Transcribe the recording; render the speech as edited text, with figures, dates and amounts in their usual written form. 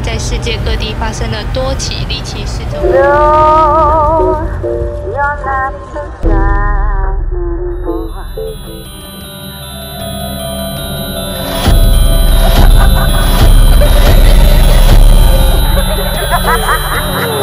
在世界各地发生了多起离奇事件。 Ha ha ha ha!